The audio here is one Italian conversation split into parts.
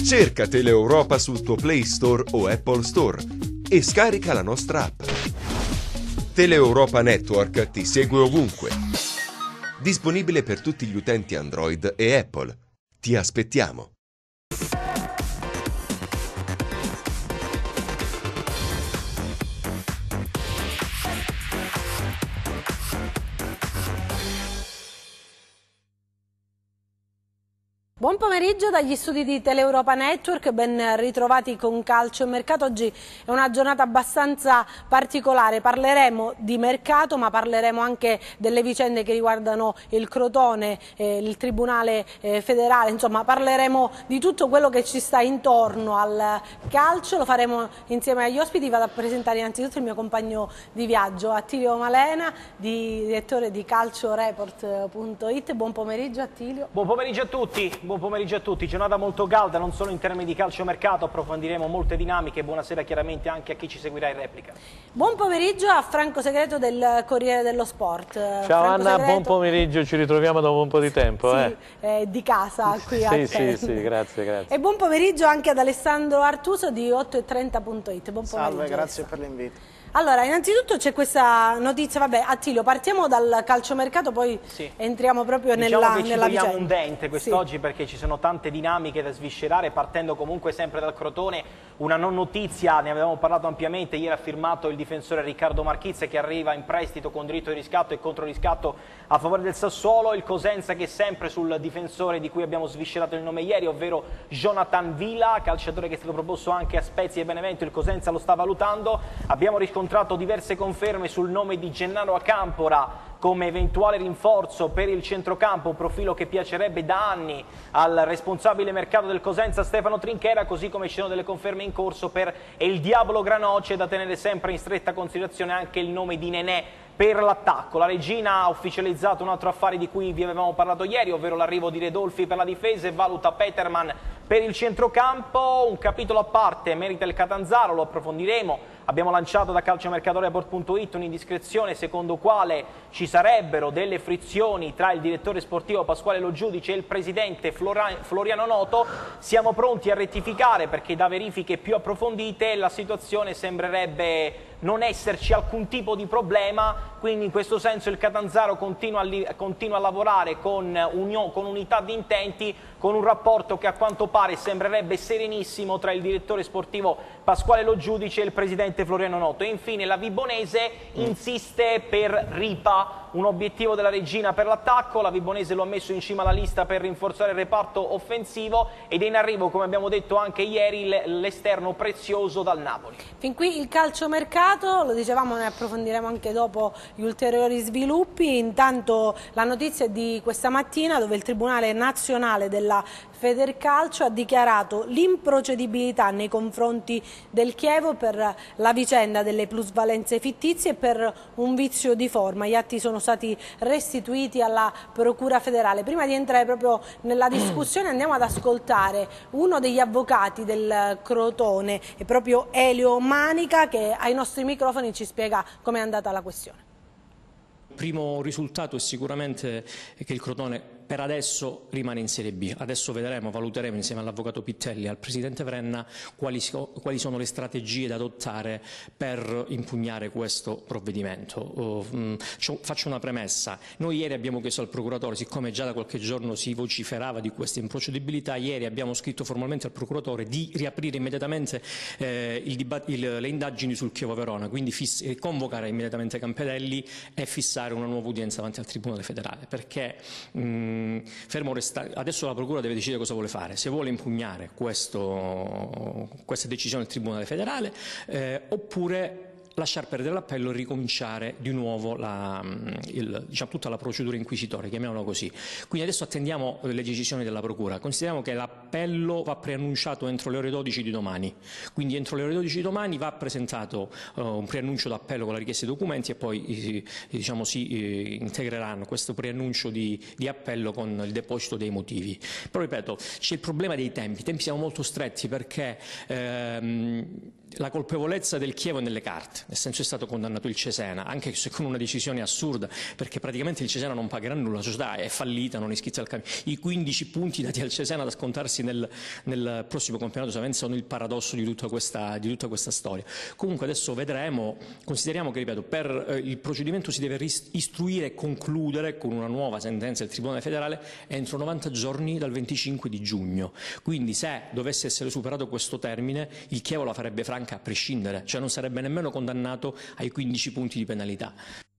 Cerca Teleeuropa sul tuo Play Store o Apple Store e scarica la nostra app. Teleeuropa Network ti segue ovunque. Disponibile per tutti gli utenti Android e Apple. Ti aspettiamo. Buon pomeriggio dagli studi di Teleeuropa Network, ben ritrovati con Calcio e Mercato. Oggi è una giornata abbastanza particolare, parleremo di mercato ma parleremo anche delle vicende che riguardano il Crotone, il Tribunale federale, insomma parleremo di tutto quello che ci sta intorno al calcio, lo faremo insieme agli ospiti. Vado a presentare innanzitutto il mio compagno di viaggio, Attilio Malena, direttore di calcioreport.it. Buon pomeriggio Attilio. Buon pomeriggio a tutti. Buon pomeriggio a tutti, giornata molto calda non solo in termini di calciomercato, approfondiremo molte dinamiche. Buonasera chiaramente anche a chi ci seguirà in replica. Buon pomeriggio a Franco Segreto del Corriere dello Sport. Ciao Franco Anna, Segreto, buon pomeriggio, ci ritroviamo dopo un po' di tempo. Sì, di casa qui a Sì, grazie. E buon pomeriggio anche ad Alessandro Artuso di 8.30.it. Buon pomeriggio. Salve, grazie per l'invito. Allora, innanzitutto c'è questa notizia, vabbè Attilio, partiamo dal calciomercato, poi entriamo proprio nella vicenda. Diciamo un dente quest'oggi perché ci sono tante dinamiche da sviscerare, partendo comunque sempre dal Crotone. Una non notizia, ne avevamo parlato ampiamente, ieri ha firmato il difensore Riccardo Marchizze che arriva in prestito con diritto di riscatto e contro riscatto a favore del Sassuolo. Il Cosenza che è sempre sul difensore di cui abbiamo sviscerato il nome ieri, ovvero Jonathan Villa, calciatore che è stato proposto anche a Spezia e Benevento. Il Cosenza lo sta valutando. Abbiamo riscontrato diverse conferme sul nome di Gennaro Acampora come eventuale rinforzo per il centrocampo, un profilo che piacerebbe da anni al responsabile mercato del Cosenza Stefano Trinchera, così come ci sono delle conferme in corso per il Diavolo Granoce, da tenere sempre in stretta considerazione anche il nome di Nenè per l'attacco. La Regina ha ufficializzato un altro affare di cui vi avevamo parlato ieri, ovvero l'arrivo di Redolfi per la difesa e valuta Peterman per il centrocampo. Un capitolo a parte merita il Catanzaro, lo approfondiremo. Abbiamo lanciato da calciomercatoreport.it un'indiscrezione secondo quale ci sarebbero delle frizioni tra il direttore sportivo Pasquale Lo Giudice e il presidente Floriano Noto. Siamo pronti a rettificare perché da verifiche più approfondite la situazione sembrerebbe non esserci alcun tipo di problema, quindi in questo senso il Catanzaro continua a lavorare con unità di intenti, con un rapporto che a quanto pare sembrerebbe serenissimo tra il direttore sportivo Pasquale Lo Giudice e il presidente Floriano Noto. E infine la Vibonese insiste per Ripa, un obiettivo della Regina per l'attacco. La Vibonese lo ha messo in cima alla lista per rinforzare il reparto offensivo ed è in arrivo, come abbiamo detto anche ieri, l'esterno prezioso dal Napoli. Fin qui il calciomercato, lo dicevamo, ne approfondiremo anche dopo gli ulteriori sviluppi. Intanto la notizia è di questa mattina, dove il Tribunale Nazionale della Federcalcio ha dichiarato l'improcedibilità nei confronti del Chievo per la vicenda delle plusvalenze fittizie e per un vizio di forma. Gli atti sono stati restituiti alla Procura federale. Prima di entrare proprio nella discussione andiamo ad ascoltare uno degli avvocati del Crotone, è proprio Elio Manica, che ai nostri microfoni ci spiega com'è andata la questione. Il primo risultato è sicuramente che il Crotone per adesso rimane in Serie B. Adesso vedremo, valuteremo insieme all'avvocato Pittelli e al presidente Vrenna quali sono le strategie da adottare per impugnare questo provvedimento. Faccio una premessa. Noi ieri abbiamo chiesto al procuratore, siccome già da qualche giorno si vociferava di questa improcedibilità, ieri abbiamo scritto formalmente al procuratore di riaprire immediatamente le indagini sul Chievo Verona, quindi convocare immediatamente Campedelli e fissare una nuova udienza davanti al Tribunale federale, perché adesso la Procura deve decidere cosa vuole fare, se vuole impugnare questa decisione del Tribunale federale oppure lasciar perdere l'appello e ricominciare di nuovo tutta la procedura inquisitoria, chiamiamola così. Quindi adesso attendiamo le decisioni della Procura. Consideriamo che l'appello va preannunciato entro le ore 12 di domani, quindi entro le ore 12 di domani va presentato un preannuncio d'appello con la richiesta di documenti e poi si integreranno questo preannuncio di appello con il deposito dei motivi. Però ripeto, c'è il problema dei tempi. I tempi siamo molto stretti perché la colpevolezza del Chievo è nelle carte, nel senso è stato condannato il Cesena, anche se con una decisione assurda, perché praticamente il Cesena non pagherà nulla, la società è fallita, non è iscritta al campionato. I 15 punti dati al Cesena da scontarsi nel prossimo campionato sono il paradosso di tutta questa storia. Comunque adesso vedremo, consideriamo che, ripeto, il procedimento si deve istruire e concludere con una nuova sentenza del Tribunale federale entro 90 giorni dal 25 di giugno. Quindi se dovesse essere superato questo termine, il Chievo la farebbe franca a prescindere, cioè non sarebbe nemmeno condannato ai 15 punti di penalità.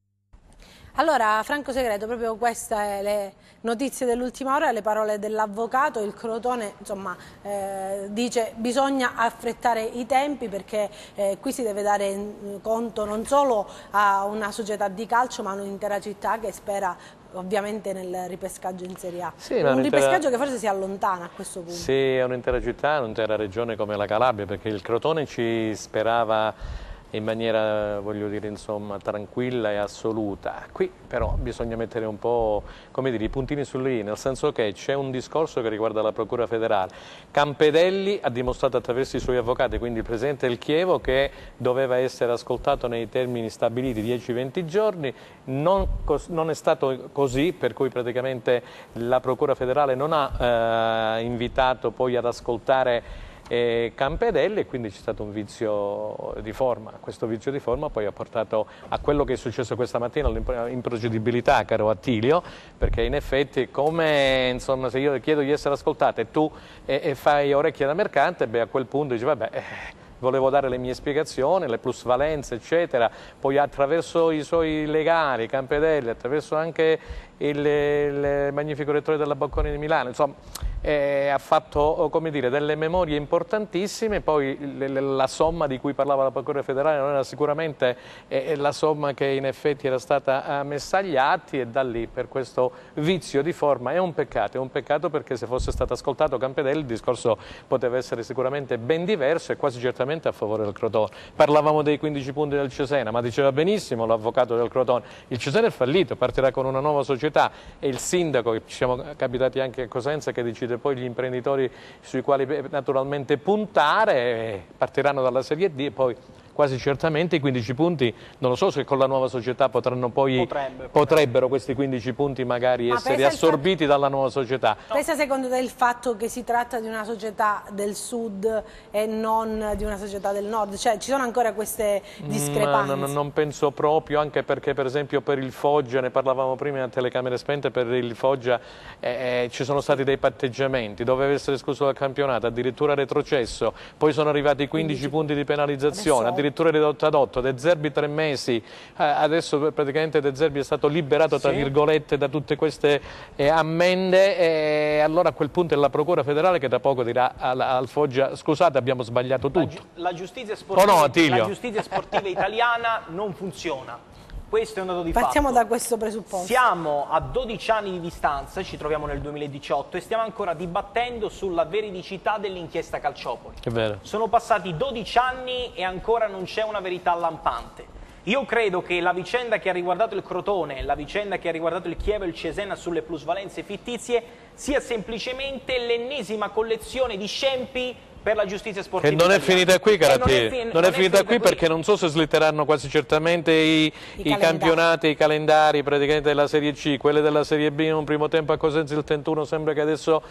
Allora, Franco Segreto, proprio queste le notizie dell'ultima ora, le parole dell'avvocato. Il Crotone, insomma, dice bisogna affrettare i tempi, perché qui si deve dare conto non solo a una società di calcio, ma a un'intera città che spera ovviamente nel ripescaggio in Serie A. Sì, un ripescaggio che forse si allontana a questo punto. Sì, è un'intera città, un'intera regione come la Calabria, perché il Crotone ci sperava in maniera, voglio dire, insomma, tranquilla e assoluta. Qui però bisogna mettere un po', come dire, i puntini sulle i, nel senso che c'è un discorso che riguarda la Procura federale. Campedelli ha dimostrato attraverso i suoi avvocati, quindi il Presidente del Chievo, che doveva essere ascoltato nei termini stabiliti, 10-20 giorni, non è stato così, per cui praticamente la Procura federale non ha invitato poi ad ascoltare Campedelli, e quindi c'è stato un vizio di forma. Questo vizio di forma poi ha portato a quello che è successo questa mattina, all'improcedibilità, caro Attilio, perché in effetti, come, insomma, se io chiedo di essere ascoltato e tu fai orecchie da mercante, beh, a quel punto dici vabbè, volevo dare le mie spiegazioni, le plusvalenze, eccetera. Poi attraverso i suoi legali, Campedelli, attraverso anche il magnifico rettore della Bocconi di Milano, insomma, ha fatto, come dire, delle memorie importantissime. Poi la somma di cui parlava la Procura federale non era sicuramente la somma che in effetti era stata messa agli atti, e da lì, per questo vizio di forma, è un peccato, perché se fosse stato ascoltato Campedelli il discorso poteva essere sicuramente ben diverso e quasi certamente a favore del Crotone. Parlavamo dei 15 punti del Cesena, ma diceva benissimo l'avvocato del Crotone, il Cesena è fallito, partirà con una nuova società, e il sindaco, che ci siamo capitati anche a Cosenza, che decide poi gli imprenditori sui quali naturalmente puntare, partiranno dalla Serie D, e poi quasi certamente i 15 punti, non lo so se con la nuova società potranno poi, potrebbero questi 15 punti magari essere assorbiti dalla nuova società. Pensa secondo te il fatto che si tratta di una società del sud e non di una società del nord? Cioè ci sono ancora queste discrepanze? Non penso proprio, anche perché per esempio per il Foggia, ne parlavamo prima a telecamere spente, per il Foggia ci sono stati dei patteggiamenti, doveva essere escluso dal campionato, addirittura retrocesso, poi sono arrivati i 15 punti di penalizzazione, addirittura ridotto ad 8, De Zerbi 3 mesi, adesso praticamente De Zerbi è stato liberato tra virgolette da tutte queste ammende, e allora a quel punto è la Procura federale che da poco dirà al Foggia scusate, abbiamo sbagliato tutto. La giustizia sportiva, no, la giustizia sportiva italiana non funziona. Questo è un dato di fatto. Partiamo da questo presupposto. Siamo a 12 anni di distanza, ci troviamo nel 2018 e stiamo ancora dibattendo sulla veridicità dell'inchiesta Calciopoli. È vero. Sono passati 12 anni e ancora non c'è una verità lampante. Io credo che la vicenda che ha riguardato il Crotone, la vicenda che ha riguardato il Chievo e il Cesena sulle plusvalenze fittizie sia semplicemente l'ennesima collezione di scempi per la giustizia sportiva. Che non è finita qui, Carattieri, non è finita qui, perché non so se slitteranno quasi certamente i campionati, i calendari praticamente della Serie C, quelle della Serie B in un primo tempo a Cosenza il 31, sembra che adesso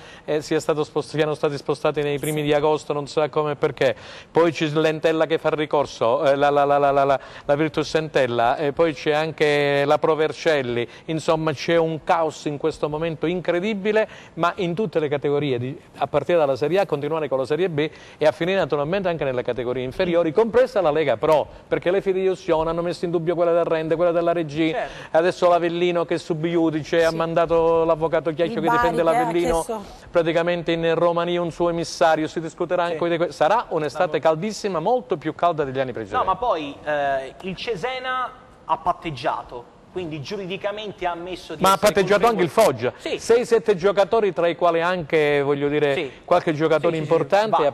siano stati spostati nei primi di agosto, non so come e perché. Poi c'è Lentella che fa ricorso, la Virtus Entella, e poi c'è anche la Pro Vercelli, insomma c'è un caos in questo momento incredibile, ma in tutte le categorie, a partire dalla Serie A, continuare con la Serie B e a finire naturalmente anche nelle categorie inferiori, compresa la Lega Pro, perché le fideiussioni hanno messo in dubbio quella del Rende, quella della Regina, adesso l'Avellino che è subiudice, ha mandato l'avvocato Chiacchio che difende l'Avellino praticamente in Romania, un suo emissario, si discuterà anche di questo. Sarà un'estate caldissima, molto più calda degli anni precedenti. No, ma poi il Cesena ha patteggiato, quindi giuridicamente ha ammesso di ma essere ha patteggiato anche il Foggia, 6-7 giocatori, tra i quali anche, voglio dire, qualche giocatore importante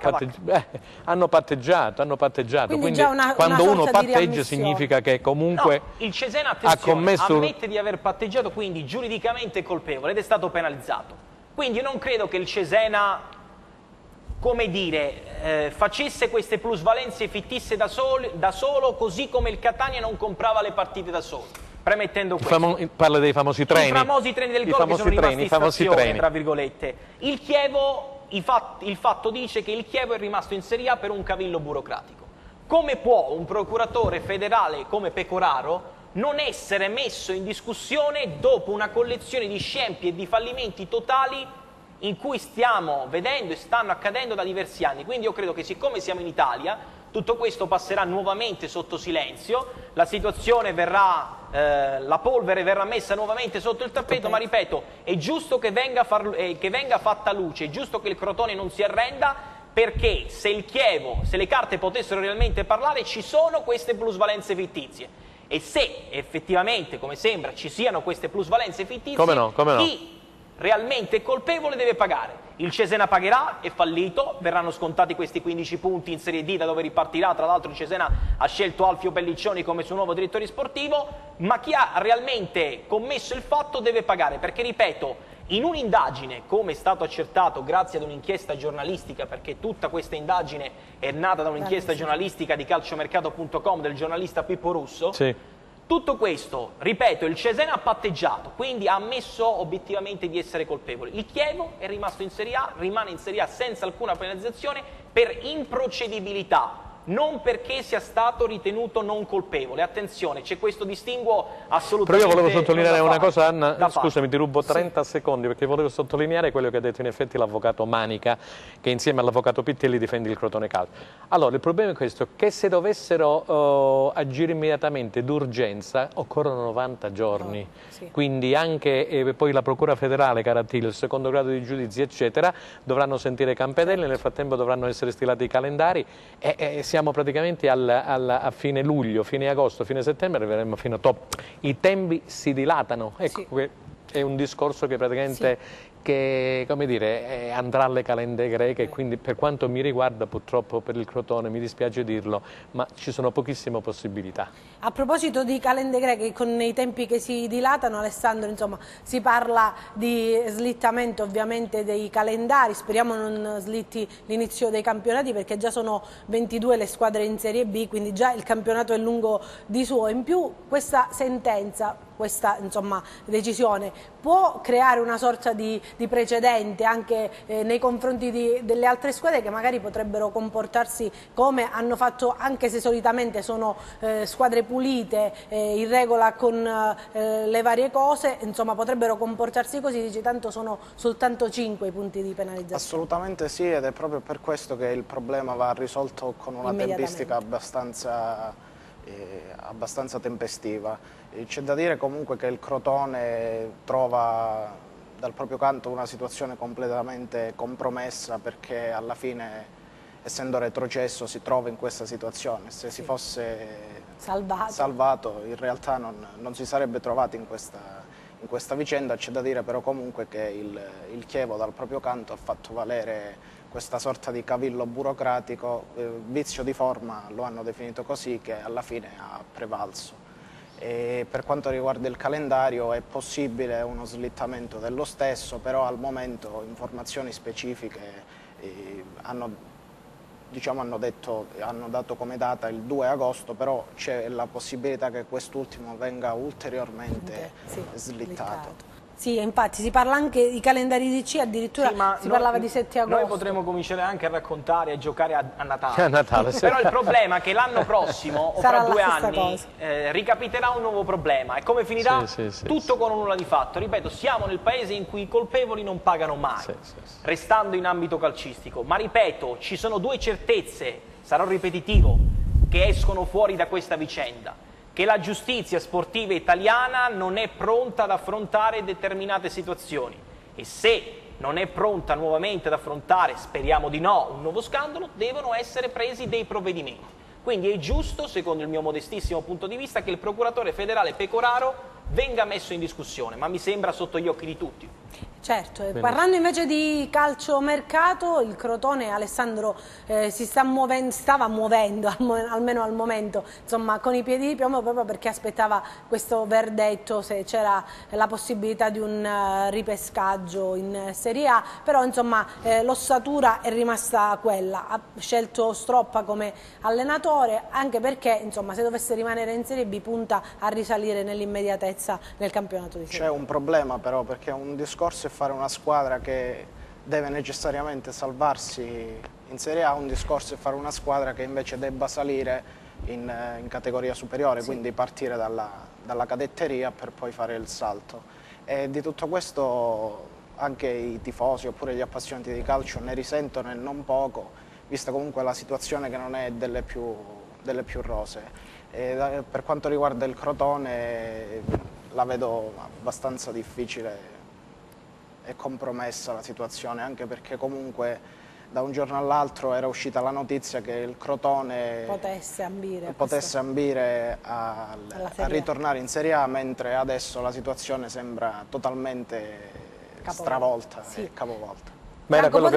hanno patteggiato, quindi quando uno patteggia significa che comunque il Cesena, ha commesso... ammette di aver patteggiato, quindi giuridicamente è colpevole ed è stato penalizzato. Quindi io non credo che il Cesena come dire, facesse queste plusvalenze fittisse da solo, così come il Catania non comprava le partite da solo. Premettendo questo. Parla dei famosi treni. I famosi treni del gol che sono rimasti in stazione, tra virgolette. Il Chievo, il fatto dice che il Chievo è rimasto in Serie A per un cavillo burocratico. Come può un procuratore federale come Pecoraro non essere messo in discussione dopo una collezione di scempi e di fallimenti totali in cui stiamo vedendo e stanno accadendo da diversi anni? Quindi io credo che, siccome siamo in Italia, tutto questo passerà nuovamente sotto silenzio, la situazione verrà, la polvere verrà messa nuovamente sotto il tappeto, ma ripeto, è giusto che venga fatta luce, è giusto che il Crotone non si arrenda, perché se il Chievo, se le carte potessero realmente parlare, ci sono queste plusvalenze fittizie. E se effettivamente, come sembra, ci siano queste plusvalenze fittizie, come no? chi realmente è colpevole deve pagare. Il Cesena pagherà, è fallito, verranno scontati questi 15 punti in Serie D da dove ripartirà. Tra l'altro il Cesena ha scelto Alfio Pelliccioni come suo nuovo direttore sportivo, ma chi ha realmente commesso il fatto deve pagare, perché ripeto, in un'indagine, come è stato accertato grazie ad un'inchiesta giornalistica, perché tutta questa indagine è nata da un'inchiesta giornalistica di calciomercato.com del giornalista Pippo Russo, sì. Tutto questo, ripeto, il Cesena ha patteggiato, quindi ha ammesso obiettivamente di essere colpevole. Il Chievo è rimasto in Serie A, rimane in Serie A senza alcuna penalizzazione per improcedibilità, non perché sia stato ritenuto non colpevole. Attenzione, c'è questo distinguo assolutamente. Però io volevo sottolineare una cosa, Anna, scusami, ti rubo 30 secondi, perché volevo sottolineare quello che ha detto in effetti l'avvocato Manica, che insieme all'avvocato Pittelli difende il Crotone Calcio. Allora, il problema è questo, che se dovessero agire immediatamente d'urgenza, occorrono 90 giorni. Quindi anche poi la Procura Federale, Carattillo, il secondo grado di giudizio, eccetera, dovranno sentire campanelle, nel frattempo dovranno essere stilati i calendari e siamo praticamente a fine luglio, fine agosto, fine settembre, arriveremo fino a top. I tempi si dilatano, ecco, è un discorso che praticamente che, come dire, andrà alle calende greche, quindi per quanto mi riguarda purtroppo per il Crotone, mi dispiace dirlo, ma ci sono pochissime possibilità. A proposito di calende greche, con i tempi che si dilatano, Alessandro, insomma, si parla di slittamento ovviamente dei calendari, speriamo non slitti l'inizio dei campionati, perché già sono 22 le squadre in Serie B, quindi già il campionato è lungo di suo. In più questa sentenza, questa insomma decisione può creare una sorta di precedente anche nei confronti delle altre squadre, che magari potrebbero comportarsi come hanno fatto, anche se solitamente sono squadre pulite, in regola con le varie cose, insomma potrebbero comportarsi così, dice, tanto sono soltanto 5 i punti di penalizzazione. Assolutamente sì, ed è proprio per questo che il problema va risolto con una tempistica abbastanza tempestiva. C'è da dire comunque che il Crotone trova dal proprio canto una situazione completamente compromessa, perché alla fine, essendo retrocesso, si trova in questa situazione. Se si fosse salvato in realtà non si sarebbe trovato in questa vicenda. C'è da dire però comunque che il Chievo dal proprio canto ha fatto valere questa sorta di cavillo burocratico, vizio di forma lo hanno definito così, che alla fine ha prevalso. E per quanto riguarda il calendario è possibile uno slittamento dello stesso, però al momento informazioni specifiche hanno dato come data il 2 agosto, però c'è la possibilità che quest'ultimo venga ulteriormente slittato. Sì, infatti si parla anche di calendari di C, addirittura si parlava di 7 agosto. Noi potremmo cominciare anche a raccontare e a giocare a Natale. Però il problema è che l'anno prossimo o fra 2 anni ricapiterà un nuovo problema, e come finirà? Tutto con un nulla di fatto. Ripeto, siamo nel paese in cui i colpevoli non pagano mai, restando in ambito calcistico, ma ripeto, ci sono 2 certezze, sarò ripetitivo, che escono fuori da questa vicenda: che la giustizia sportiva italiana non è pronta ad affrontare determinate situazioni, e se non è pronta nuovamente ad affrontare, speriamo di no, un nuovo scandalo, devono essere presi dei provvedimenti. Quindi è giusto, secondo il mio modestissimo punto di vista, che il procuratore federale Pecoraro venga messo in discussione, ma mi sembra sotto gli occhi di tutti. Certo, parlando invece di calciomercato, il Crotone, Alessandro, stava muovendo, almeno al momento, insomma, con i piedi di piombo, proprio perché aspettava questo verdetto, se c'era la possibilità di un ripescaggio in Serie A, però insomma l'ossatura è rimasta quella. Ha scelto Stroppa come allenatore, anche perché insomma, se dovesse rimanere in Serie B punta a risalire nell'immediatezza nel campionato di Serie A. C'è un problema però, perché un discorso è fare una squadra che deve necessariamente salvarsi in Serie A, un discorso è fare una squadra che invece debba salire in categoria superiore, sì. Quindi partire dalla cadetteria per poi fare il salto. E di tutto questo anche i tifosi oppure gli appassionati di calcio ne risentono e non poco, vista comunque la situazione che non è delle più rosee. E per quanto riguarda il Crotone la vedo abbastanza difficile e compromessa la situazione, anche perché comunque da un giorno all'altro era uscita la notizia che il Crotone potesse ambire a ritornare in Serie A, mentre adesso la situazione sembra totalmente stravolta e capovolta. Ma era quello,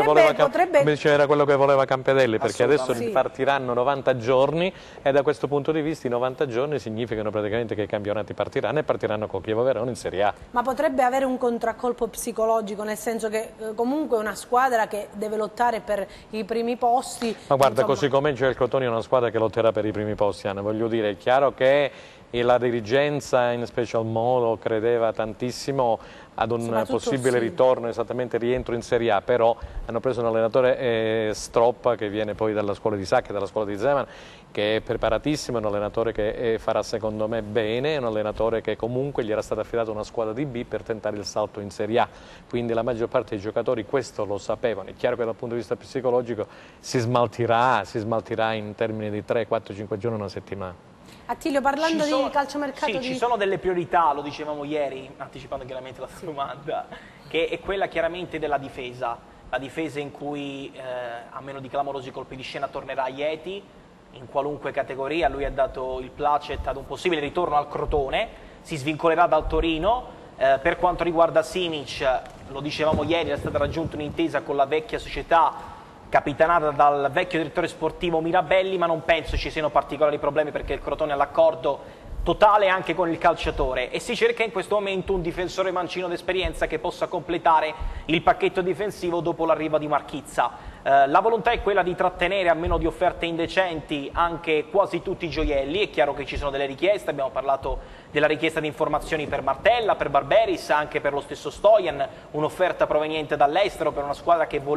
era quello che voleva Campedelli, perché adesso partiranno 90 giorni e da questo punto di vista i 90 giorni significano praticamente che i campionati partiranno e partiranno con Chievo Verona in Serie A. Ma potrebbe avere un contraccolpo psicologico, nel senso che comunque è una squadra che deve lottare per i primi posti. Ma guarda, insomma, così come il Crotone è una squadra che lotterà per i primi posti, Anna, voglio dire, è chiaro che la dirigenza in special modo credeva tantissimo ad un possibile ritorno, esattamente rientro in Serie A, però hanno preso un allenatore Stroppa, che viene poi dalla scuola di Sacchi, dalla scuola di Zeman, che è preparatissimo, è un allenatore che farà secondo me bene, è un allenatore che comunque gli era stata affidata una squadra di B per tentare il salto in Serie A, quindi la maggior parte dei giocatori questo lo sapevano. È chiaro che dal punto di vista psicologico si smaltirà in termini di 3, 4, 5 giorni, una settimana. Attilio, parlando di calciomercato... Sì, ci sono delle priorità, lo dicevamo ieri, anticipando chiaramente la sua domanda, che è quella chiaramente della difesa. La difesa in cui, a meno di clamorosi colpi di scena, tornerà Ieti, in qualunque categoria. Lui ha dato il placet ad un possibile ritorno al Crotone, si svincolerà dal Torino. Per quanto riguarda Simic, lo dicevamo ieri, è stata raggiunta un'intesa con la vecchia società, capitanata dal vecchio direttore sportivo Mirabelli, ma non penso ci siano particolari problemi perché il Crotone ha l'accordo totale anche con il calciatore e si cerca in questo momento un difensore mancino d'esperienza che possa completare il pacchetto difensivo dopo l'arrivo di Marchizza. La volontà è quella di trattenere, a meno di offerte indecenti, anche quasi tutti i gioielli. È chiaro che ci sono delle richieste, abbiamo parlato della richiesta di informazioni per Martella, per Barberis, anche per lo stesso Stojan, un'offerta proveniente dall'estero per una squadra che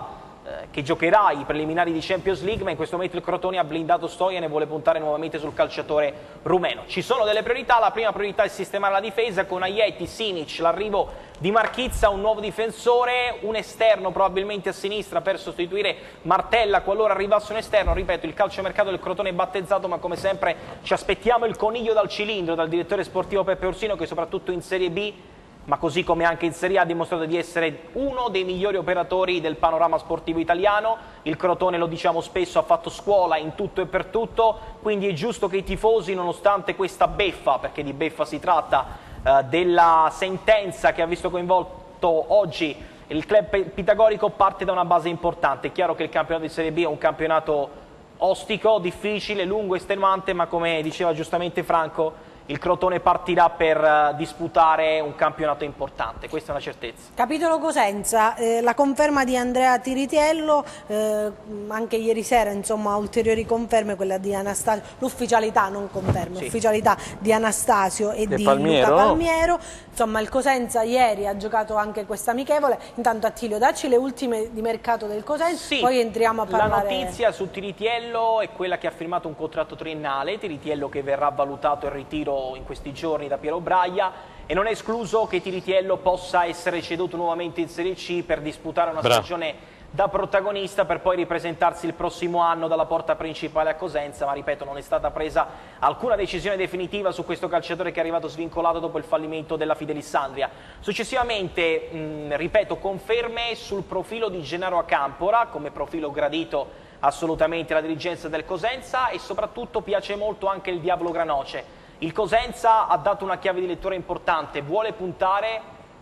che giocherà i preliminari di Champions League, ma in questo momento il Crotone ha blindato Stojan e vuole puntare nuovamente sul calciatore rumeno. Ci sono delle priorità, la prima priorità è sistemare la difesa con Aieti, Simic, l'arrivo di Marchizza, un nuovo difensore, un esterno probabilmente a sinistra per sostituire Martella qualora arrivasse un esterno. Ripeto, il calciomercato del Crotone è battezzato, ma come sempre ci aspettiamo il coniglio dal cilindro dal direttore sportivo Peppe Orsino, che soprattutto in Serie B, ma così come anche in Serie A, ha dimostrato di essere uno dei migliori operatori del panorama sportivo italiano. Il Crotone, lo diciamo spesso, ha fatto scuola in tutto e per tutto, quindi è giusto che i tifosi, nonostante questa beffa, perché di beffa si tratta, della sentenza che ha visto coinvolto oggi il club pitagorico, parte da una base importante. È chiaro che il campionato di Serie B è un campionato ostico, difficile, lungo, estenuante, ma come diceva giustamente Franco, il Crotone partirà per disputare un campionato importante, questa è una certezza. Capitolo Cosenza, la conferma di Andrea Tiritiello, anche ieri sera insomma ulteriori conferme, quella di Anastasio, l'ufficialità, non conferme, sì, ufficialità di Anastasio e di Luca Palmiero. Insomma il Cosenza ieri ha giocato anche questa amichevole. Intanto Attilio, dacci le ultime di mercato del Cosenza, sì, poi entriamo a parlare. La notizia su Tiritiello è quella che ha firmato un contratto triennale, Tiritiello che verrà valutato il ritiro in questi giorni da Piero Braia, e non è escluso che Tiritiello possa essere ceduto nuovamente in Serie C per disputare una stagione da protagonista, per poi ripresentarsi il prossimo anno dalla porta principale a Cosenza, ma ripeto, non è stata presa alcuna decisione definitiva su questo calciatore che è arrivato svincolato dopo il fallimento della Fidelissandria. Successivamente, ripeto, conferme sul profilo di Gennaro Acampora come profilo gradito assolutamente alla dirigenza del Cosenza, e soprattutto piace molto anche il Diavolo Granoce. Il Cosenza ha dato una chiave di lettura importante, vuole puntare, come diceva giustamente Franco, sul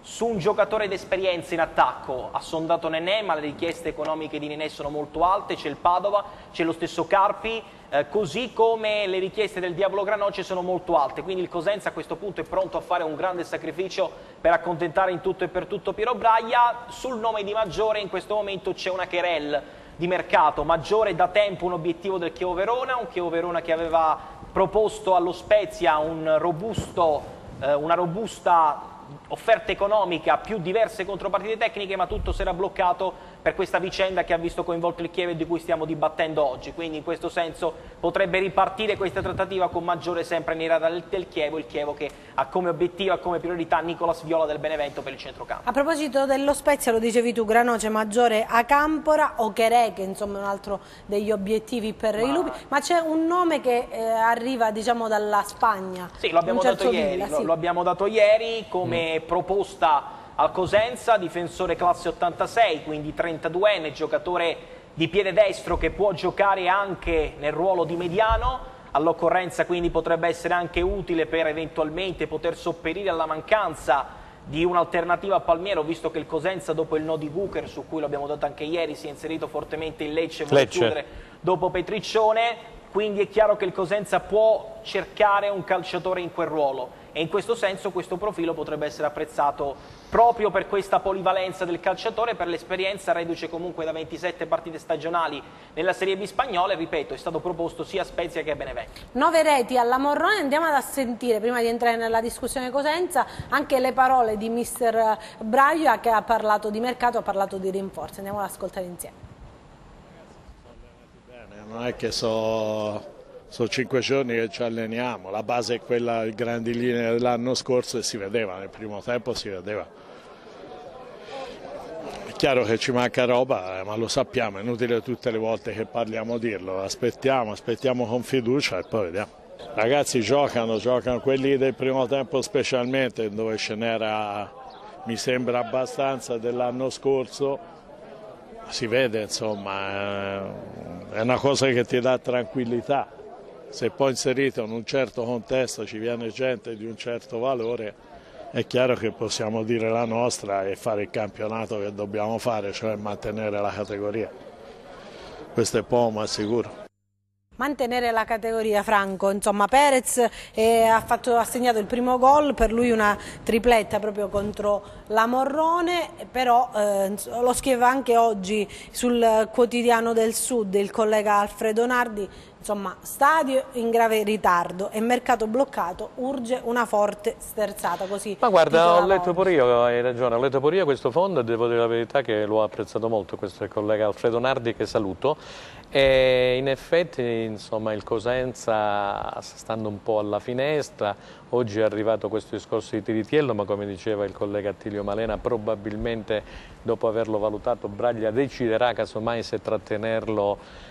su un giocatore d'esperienza in attacco. Ha sondato Nenè, ma le richieste economiche di Nenè sono molto alte, c'è il Padova, c'è lo stesso Carpi, così come le richieste del Diavolo Granoce sono molto alte, quindi il Cosenza a questo punto è pronto a fare un grande sacrificio per accontentare in tutto e per tutto Piero Braia. Sul nome di Maggiore in questo momento c'è una querel di mercato. Maggiore da tempo un obiettivo del Chievo Verona, un Chievo Verona che aveva proposto allo Spezia una robusta offerta economica, più diverse contropartite tecniche, ma tutto si era bloccato per questa vicenda che ha visto coinvolto il Chievo e di cui stiamo dibattendo oggi. Quindi in questo senso potrebbe ripartire questa trattativa con Maggiore sempre nei radar del Chievo, il Chievo che ha come obiettivo e come priorità Nicolas Viola del Benevento per il centrocampo. A proposito dello Spezia, lo dicevi tu, Granoce, Maggiore, Acampora, Ocherè, che insomma è un altro degli obiettivi per i lupi, ma c'è un nome che arriva diciamo dalla Spagna. Sì, lo abbiamo dato ieri, sì. Lo abbiamo dato ieri come proposta al Cosenza, difensore classe 86, quindi 32enne, giocatore di piede destro che può giocare anche nel ruolo di mediano, all'occorrenza quindi potrebbe essere anche utile per eventualmente poter sopperire alla mancanza di un'alternativa a Palmiero, visto che il Cosenza dopo il no di Gucher, su cui l'abbiamo dato anche ieri, si è inserito fortemente in Lecce e vuole chiudere dopo Petriccione, quindi è chiaro che il Cosenza può cercare un calciatore in quel ruolo e in questo senso questo profilo potrebbe essere apprezzato proprio per questa polivalenza del calciatore, per l'esperienza, reduce comunque da 27 partite stagionali nella Serie B spagnola e ripeto è stato proposto sia a Spezia che a Benevento. 9 reti alla Morrone, andiamo ad sentire prima di entrare nella discussione Cosenza anche le parole di mister Braia che ha parlato di mercato, ha parlato di rinforzi, andiamo ad ascoltare insieme. Non è che sono 5 giorni che ci alleniamo, la base è quella di grandi linee dell'anno scorso e si vedeva, nel primo tempo si vedeva. È chiaro che ci manca roba, ma lo sappiamo, è inutile tutte le volte che parliamo dirlo, aspettiamo con fiducia e poi vediamo. I ragazzi giocano, quelli del primo tempo specialmente, dove ce n'era, mi sembra, abbastanza dell'anno scorso. Si vede, insomma, è una cosa che ti dà tranquillità. Se poi inserito in un certo contesto ci viene gente di un certo valore, è chiaro che possiamo dire la nostra e fare il campionato che dobbiamo fare, cioè mantenere la categoria. Questo è poco ma sicuro. Mantenere la categoria, Franco, insomma Perez ha segnato il primo gol, per lui una tripletta proprio contro la Morrone, però lo scrive anche oggi sul Quotidiano del Sud il collega Alfredo Nardi, insomma stadio in grave ritardo e mercato bloccato, urge una forte sterzata, così. Ma guarda, ho letto pure io, hai ragione, ho letto pure io questo fondo e devo dire la verità che l'ho apprezzato molto, questo è il collega Alfredo Nardi che saluto. E in effetti insomma, il Cosenza sta stando un po' alla finestra, oggi è arrivato questo discorso di Tiritiello, ma come diceva il collega Attilio Malena probabilmente dopo averlo valutato Braglia deciderà casomai se trattenerlo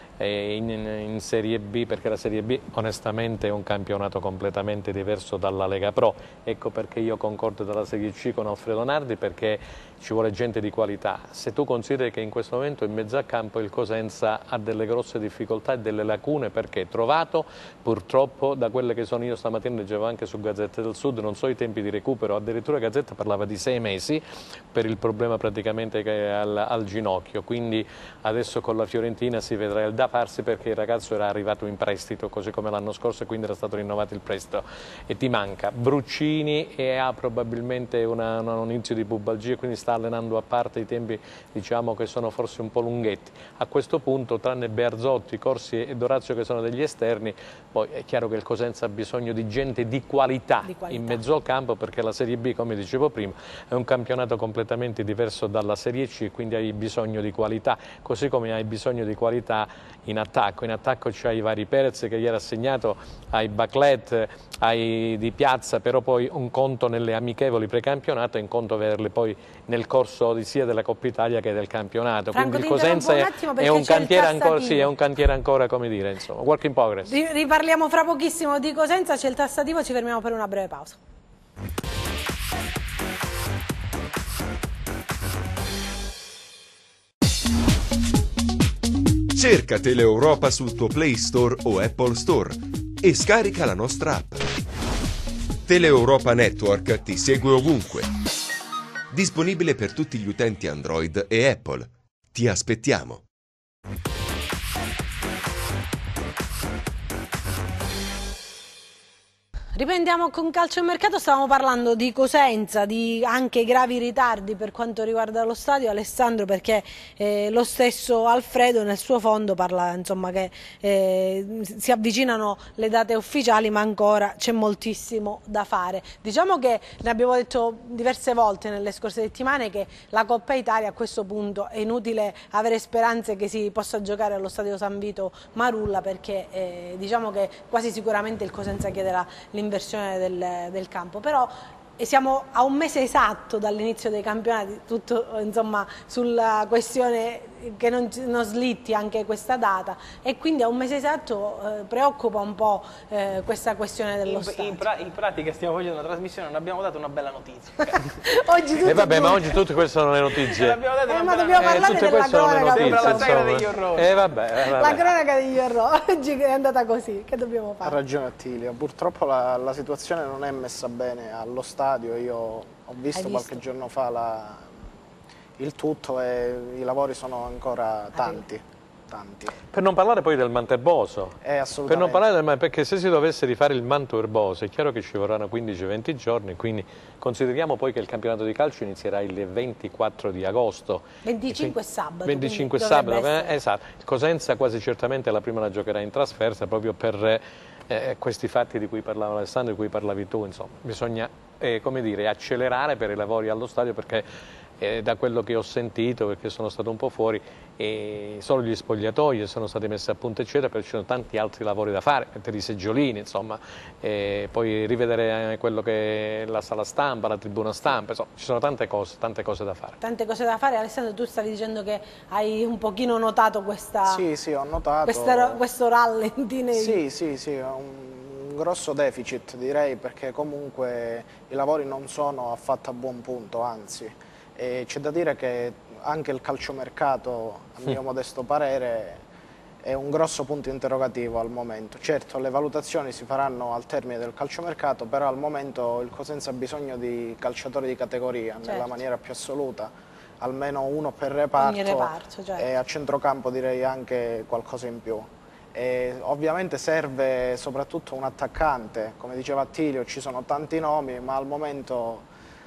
in Serie B, perché la Serie B onestamente è un campionato completamente diverso dalla Lega Pro, ecco perché io concordo dalla Serie C con Alfredo Nardi, perché ci vuole gente di qualità. Se tu consideri che in questo momento in mezzo a campo il Cosenza ha delle grosse difficoltà e delle lacune, perché trovato purtroppo da quelle che sono, io stamattina leggevo anche su Gazzetta del Sud, non so i tempi di recupero, addirittura Gazzetta parlava di 6 mesi per il problema praticamente al ginocchio, quindi adesso con la Fiorentina si vedrà il da farsi, perché il ragazzo era arrivato in prestito così come l'anno scorso e quindi era stato rinnovato il prestito e ti manca Bruccini e ha probabilmente un inizio di pubalgia, quindi sta allenando a parte, i tempi diciamo che sono forse un po' lunghetti. A questo punto tranne Bearzotti, Corsi ed Orazio che sono degli esterni, poi è chiaro che il Cosenza ha bisogno di gente di qualità in mezzo al campo, perché la Serie B, come dicevo prima, è un campionato completamente diverso dalla Serie C, quindi hai bisogno di qualità, così come hai bisogno di qualità in attacco. In attacco c'hai i vari Perez che ieri ha segnato, hai Baclet, hai Di Piazza, però poi un conto nelle amichevoli precampionato e un conto averle poi nel corso sia della Coppa Italia che del campionato. Franco, quindi il Cosenza è un cantiere ancora, sì, è un cantiere ancora, come dire, insomma, work in progress. Riparliamo fra pochissimo di Cosenza, c'è il tassativo, ci fermiamo per una breve pausa. Cerca Teleeuropa sul tuo Play Store o Apple Store e scarica la nostra app. Teleeuropa Network ti segue ovunque, Disponibile per tutti gli utenti Android e Apple. Ti aspettiamo! Riprendiamo con calciomercato, stavamo parlando di Cosenza, di anche gravi ritardi per quanto riguarda lo stadio, Alessandro, perché lo stesso Alfredo nel suo fondo parla insomma che si avvicinano le date ufficiali ma ancora c'è moltissimo da fare. Diciamo che ne abbiamo detto diverse volte nelle scorse settimane che la Coppa Italia a questo punto è inutile avere speranze che si possa giocare allo stadio San Vito Marulla, perché diciamo che quasi sicuramente il Cosenza chiederà l'inversione del campo, però siamo a un mese esatto dall'inizio dei campionati, tutto insomma sulla questione che non slitti anche questa data, e quindi a un mese esatto preoccupa un po' questa questione dello stadio. In pratica stiamo facendo una trasmissione, non abbiamo dato una bella notizia. Oggi vabbè, ma oggi tutte queste sono le notizie. Ma dobbiamo parlare della cronaca degli orrori. Vabbè. La cronaca degli orrori, oggi è andata così, che dobbiamo fare? Ha ragione Attilio, purtroppo la situazione non è messa bene allo stadio. Io ho visto qualche giorno fa il tutto e i lavori sono ancora tanti. Per non parlare poi del manto erboso. Assolutamente. Per non parlare perché se si dovesse rifare il manto erboso è chiaro che ci vorranno 15-20 giorni, quindi consideriamo poi che il campionato di calcio inizierà il 24 di agosto. 25 sabato. 25 sabato, esatto. Il Cosenza quasi certamente la prima la giocherà in trasferta proprio per questi fatti di cui parlava Alessandro, di cui parlavi tu, insomma. Bisogna come dire, accelerare per i lavori allo stadio, perché da quello che ho sentito, perché sono stato un po' fuori, solo gli spogliatoi sono stati messi a punto eccetera, perché ci sono tanti altri lavori da fare, mettere i seggiolini, insomma, poi rivedere quello che è la sala stampa, la tribuna stampa, insomma, ci sono tante cose da fare. Tante cose da fare. Alessandro, tu stavi dicendo che hai un pochino notato questa... Sì, ho notato. Questo rallentine. Sì, un grosso deficit direi, perché comunque i lavori non sono affatto a buon punto, anzi. C'è da dire che anche il calciomercato, a mio modesto parere, è un grosso punto interrogativo al momento. Certo, le valutazioni si faranno al termine del calciomercato, però al momento il Cosenza ha bisogno di calciatori di categoria, nella maniera più assoluta, almeno uno per reparto, certo. E a centrocampo direi anche qualcosa in più. Ovviamente serve soprattutto un attaccante, come diceva Attilio, ci sono tanti nomi, ma al momento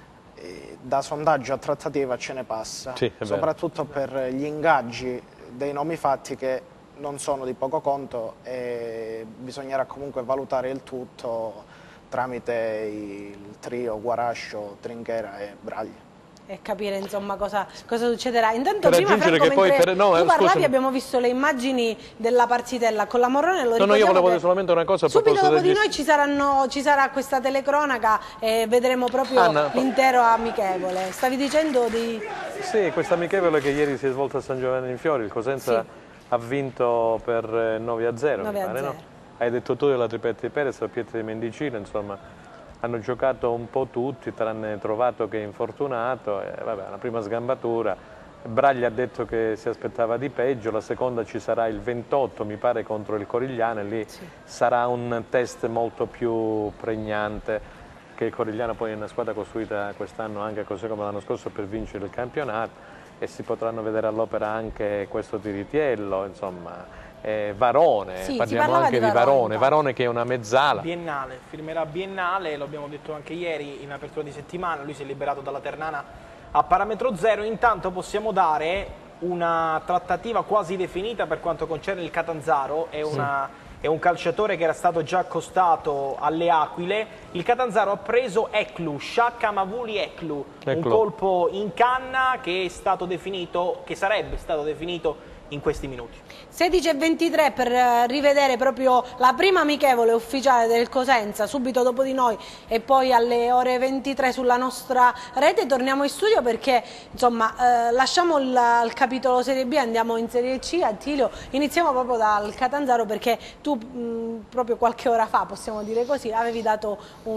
da sondaggio a trattativa ce ne passa, soprattutto per gli ingaggi dei nomi fatti che non sono di poco conto, e bisognerà comunque valutare il tutto tramite il trio Guarascio, Trinchera e Braglia. E capire insomma cosa succederà. Intanto prima Franco, tu parlavi, abbiamo visto le immagini della partitella con la Morrone. No, io volevo dire solamente una cosa. Subito dopo di noi ci sarà questa telecronaca e vedremo proprio l'intero amichevole. Stavi dicendo di... Sì, questa amichevole che ieri si è svolta a San Giovanni in Fiori, il Cosenza ha vinto per 9-0, mi pare, no? Hai detto tu della tripletta di Perez, la Pietra di Mendicino, insomma. Hanno giocato un po' tutti, tranne Trovato che è infortunato, vabbè, una prima sgambatura. Braglia ha detto che si aspettava di peggio, la seconda ci sarà il 28, mi pare, contro il Corigliano, e lì sarà un test molto più pregnante, che il Corigliano poi è una squadra costruita quest'anno anche così come l'anno scorso per vincere il campionato, e si potranno vedere all'opera anche questo Tiritiello, insomma. Varone, parliamo anche di Varone che è una mezzala. Biennale, firmerà biennale, lo abbiamo detto anche ieri in apertura di settimana, lui si è liberato dalla Ternana a parametro zero. Intanto possiamo dare una trattativa quasi definita per quanto concerne il Catanzaro, è un calciatore che era stato già accostato alle Aquile. Il Catanzaro ha preso Eklu, Shakamavuli Eklu, un colpo in canna che è stato definito, che sarebbe stato definito in questi minuti. 16:23 per rivedere proprio la prima amichevole ufficiale del Cosenza, subito dopo di noi, e poi alle ore 23 sulla nostra rete. Torniamo in studio perché insomma lasciamo il capitolo Serie B, andiamo in Serie C. Attilio, iniziamo proprio dal Catanzaro, perché tu proprio qualche ora fa, possiamo dire così, avevi dato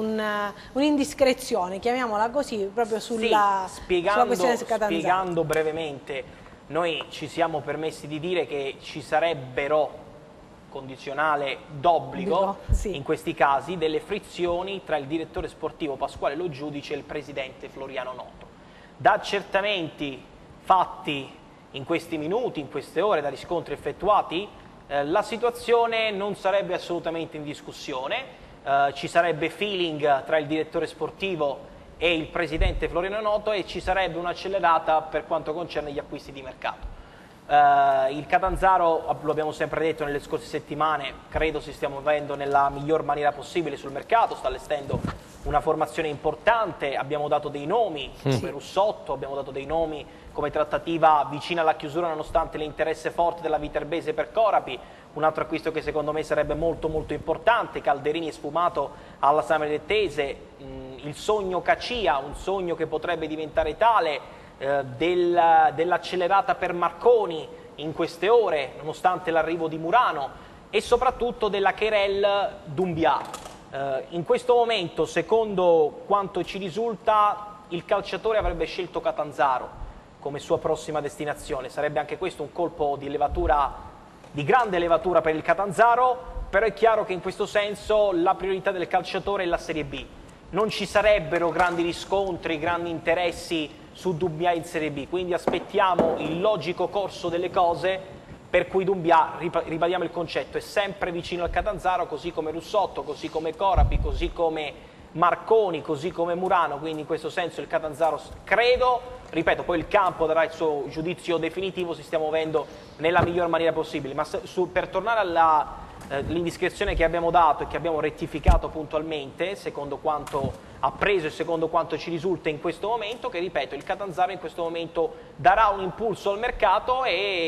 un'indiscrezione, chiamiamola così, proprio sulla questione Catanzaro. Spiegando brevemente, noi ci siamo permessi di dire che ci sarebbero, condizionale d'obbligo, in questi casi, delle frizioni tra il direttore sportivo Pasquale Lo Giudice e il presidente Floriano Noto. Da accertamenti fatti in questi minuti, in queste ore, da riscontri effettuati, la situazione non sarebbe assolutamente in discussione, ci sarebbe feeling tra il direttore sportivo e il presidente Floriano Noto e ci sarebbe un'accelerata per quanto concerne gli acquisti di mercato. Il Catanzaro, lo abbiamo sempre detto nelle scorse settimane, credo si stia muovendo nella miglior maniera possibile sul mercato, sta allestendo una formazione importante, abbiamo dato dei nomi come Russotto, abbiamo dato dei nomi come trattativa vicina alla chiusura nonostante l'interesse forte della Viterbese per Corapi, un altro acquisto che secondo me sarebbe molto importante, Calderini è sfumato alla Sammarinese, il sogno Cacia, un sogno che potrebbe diventare tale, dell'accelerata per Marconi in queste ore, nonostante l'arrivo di Murano, e soprattutto della Querelle Doumbia. In questo momento, secondo quanto ci risulta, il calciatore avrebbe scelto Catanzaro come sua prossima destinazione. Sarebbe anche questo un colpo di levatura, di grande levatura per il Catanzaro, però è chiaro che in questo senso la priorità del calciatore è la Serie B. Non ci sarebbero grandi riscontri, grandi interessi su Doumbia in Serie B, quindi aspettiamo il logico corso delle cose, per cui Doumbia, ribadiamo il concetto, è sempre vicino al Catanzaro, così come Russotto, così come Corapi, così come Marconi, così come Murano, quindi in questo senso il Catanzaro, credo, ripeto, poi il campo darà il suo giudizio definitivo, si stia muovendo nella miglior maniera possibile, ma per tornare all'indiscrezione che abbiamo dato e che abbiamo rettificato puntualmente, secondo quanto appreso e secondo quanto ci risulta in questo momento, che ripeto, il Catanzaro in questo momento darà un impulso al mercato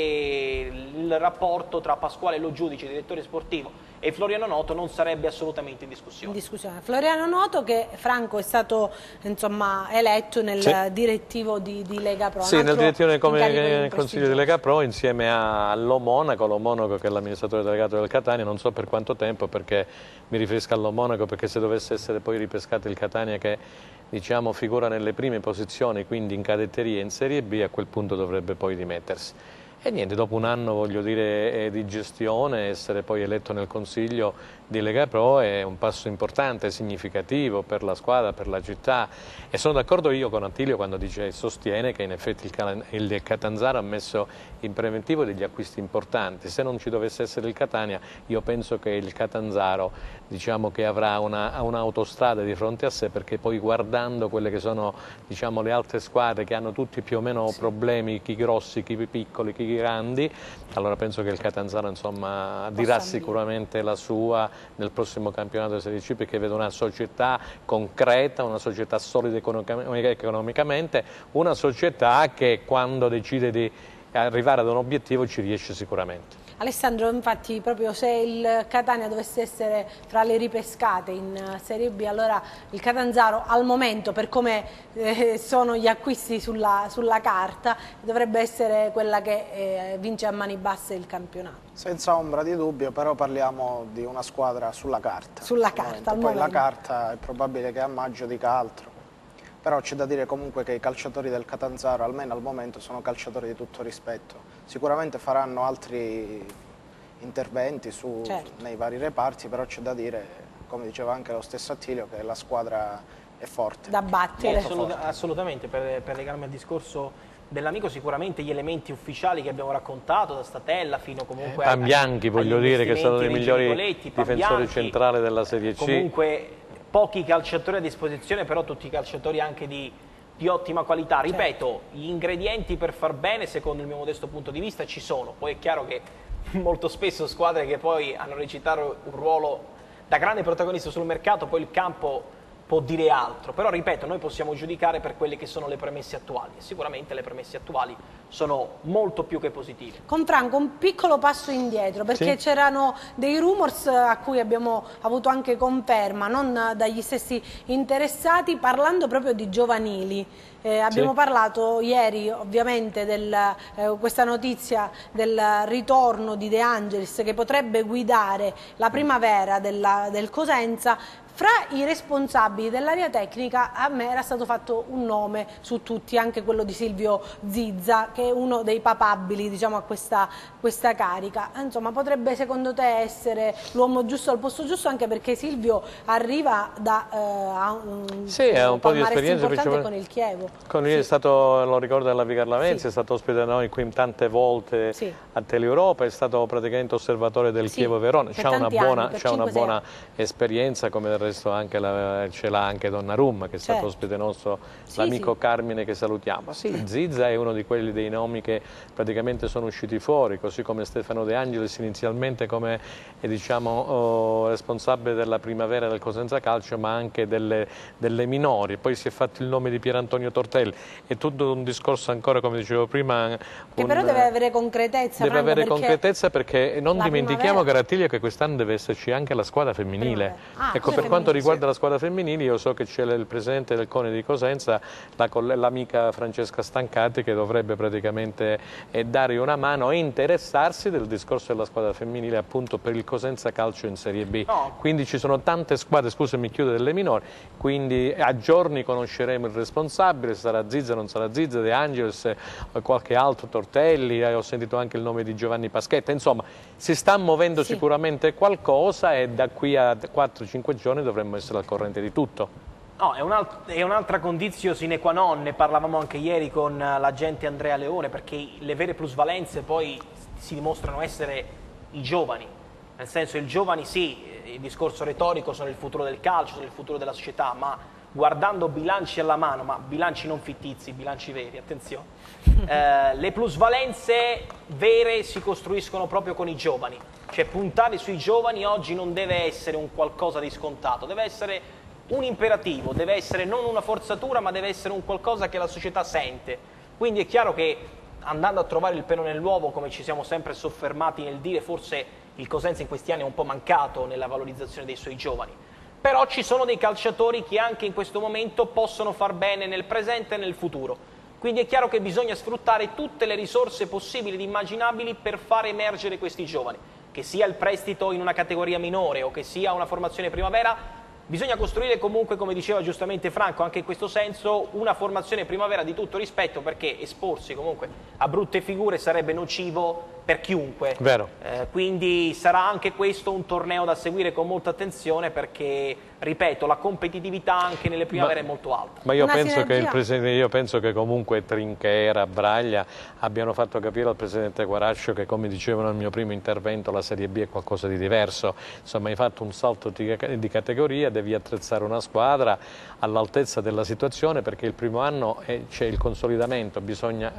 e il rapporto tra Pasquale Lo Giudice, direttore sportivo, e Floriano Noto non sarebbe assolutamente in discussione. Floriano Noto, che Franco è stato insomma eletto nel direttivo di Lega Pro. Sì, nel direttivo come consiglio di Lega Pro insieme all'O Monaco che è l'amministratore delegato del Catania, non so per quanto tempo, perché mi riferisco all'O Monaco perché se dovesse essere poi ripescato il Catania che diciamo figura nelle prime posizioni, quindi in cadetteria e in Serie B, a quel punto dovrebbe poi dimettersi. E niente, dopo un anno, voglio dire, di gestione, essere poi eletto nel Consiglio di Lega Pro è un passo importante, significativo per la squadra, per la città, e sono d'accordo io con Attilio quando sostiene che in effetti il Catanzaro ha messo in preventivo degli acquisti importanti. Se non ci dovesse essere il Catania, io penso che il Catanzaro, diciamo, che avrà un'autostrada di fronte a sé, perché poi guardando quelle che sono, diciamo, le altre squadre che hanno tutti più o meno problemi, chi grossi, chi piccoli, chi grandi, allora penso che il Catanzaro insomma dirà sicuramente la sua nel prossimo campionato di Serie C, perché vedo una società concreta, una società solida economicamente, una società che quando decide di arrivare ad un obiettivo ci riesce sicuramente. Alessandro, infatti, proprio se il Catania dovesse essere fra le ripescate in Serie B, allora il Catanzaro al momento, per come sono gli acquisti sulla carta, dovrebbe essere quella che vince a mani basse il campionato. Senza ombra di dubbio, però parliamo di una squadra sulla carta. Sulla carta, poi la carta è probabile che a maggio dica altro. Però c'è da dire comunque che i calciatori del Catanzaro, almeno al momento, sono calciatori di tutto rispetto. Sicuramente faranno altri interventi nei vari reparti, però c'è da dire, come diceva anche lo stesso Attilio, che la squadra è forte. Da battere. Assolutamente, per legarmi al discorso dell'amico, sicuramente gli elementi ufficiali che abbiamo raccontato, da Statella fino comunque a Bianchi, voglio dire, che sono dei migliori difensori centrali della Serie C. Comunque pochi calciatori a disposizione, però tutti calciatori anche di ottima qualità. Ripeto, gli ingredienti per far bene, secondo il mio modesto punto di vista, ci sono. Poi è chiaro che molto spesso squadre che poi hanno recitato un ruolo da grande protagonista sul mercato, poi il campo può dire altro, però ripeto, noi possiamo giudicare per quelle che sono le premesse attuali e sicuramente le premesse attuali sono molto più che positive. Con Franco un piccolo passo indietro, perché c'erano dei rumors a cui abbiamo avuto anche conferma, non dagli stessi interessati, parlando proprio di giovanili. Abbiamo parlato ieri ovviamente di questa notizia del ritorno di De Angelis che potrebbe guidare la primavera del Cosenza. Fra i responsabili dell'area tecnica a me era stato fatto un nome su tutti, anche quello di Silvio Zizza, che è uno dei papabili, diciamo, a questa carica. Insomma, potrebbe secondo te essere l'uomo giusto al posto giusto, anche perché Silvio arriva da ha un po' di esperienza importante con il Chievo. È stato, lo ricordo, alla Vigar Lavenza, è stato ospite da noi qui tante volte a Teleeuropa, è stato praticamente osservatore del Chievo Verona, c'ha una buona esperienza, come del resto anche ce l'ha anche Donnarumma, che è stato ospite nostro, l'amico Carmine, che salutiamo. Sì, Zizza è uno di quelli dei nomi che praticamente sono usciti fuori, così come Stefano De Angelis inizialmente come responsabile della primavera del Cosenza Calcio, ma anche delle minori. Poi si è fatto il nome di Pierantonio Tortelli. È tutto un discorso ancora, come dicevo prima, che però deve avere concretezza. Deve avere concretezza, perché non dimentichiamo, Carattiglio, che quest'anno deve esserci anche la squadra femminile. Ecco, per quanto riguarda la squadra femminile, io so che c'è il presidente del CONI di Cosenza, l'amica Francesca Stancati, che dovrebbe praticamente dare una mano e interessarsi del discorso della squadra femminile, appunto per il Cosenza Calcio in Serie B. Quindi ci sono tante squadre, scusami, chiudo, delle minori, quindi a giorni conosceremo il responsabile, se sarà Zizza, non sarà Zizza, De Angelis, qualche altro, Tortelli, ho sentito anche il nome di Giovanni Paschetta. Insomma, si sta muovendo sicuramente qualcosa, e da qui a 4-5 giorni dovremmo essere al corrente di tutto. No, è un'altra condizio sine qua non, ne parlavamo anche ieri con l'agente Andrea Leone, perché le vere plusvalenze poi si dimostrano essere i giovani, nel senso, i giovani sì, il discorso retorico, sono il futuro del calcio, sono il futuro della società, ma guardando bilanci alla mano, ma bilanci non fittizi, bilanci veri, attenzione, le plusvalenze vere si costruiscono proprio con i giovani, cioè puntare sui giovani oggi non deve essere un qualcosa di scontato, deve essere un imperativo, deve essere non una forzatura, ma deve essere un qualcosa che la società sente. Quindi è chiaro che, andando a trovare il pelo nell'uovo, come ci siamo sempre soffermati nel dire, forse il Cosenza in questi anni è un po' mancato nella valorizzazione dei suoi giovani. Però ci sono dei calciatori che anche in questo momento possono far bene nel presente e nel futuro. Quindi è chiaro che bisogna sfruttare tutte le risorse possibili ed immaginabili per far emergere questi giovani. Che sia il prestito in una categoria minore o che sia una formazione primavera, bisogna costruire comunque, come diceva giustamente Franco, anche in questo senso una formazione primavera di tutto rispetto, perché esporsi comunque a brutte figure sarebbe nocivo per chiunque. Vero. Quindi sarà anche questo un torneo da seguire con molta attenzione, perché, ripeto, la competitività anche nelle primavere è molto alta. Ma io penso che comunque Trinchera, Braglia abbiano fatto capire al presidente Guarascio che, come dicevo nel mio primo intervento, la Serie B è qualcosa di diverso. Insomma, hai fatto un salto di categoria, devi attrezzare una squadra all'altezza della situazione, perché il primo anno c'è il consolidamento, bisogna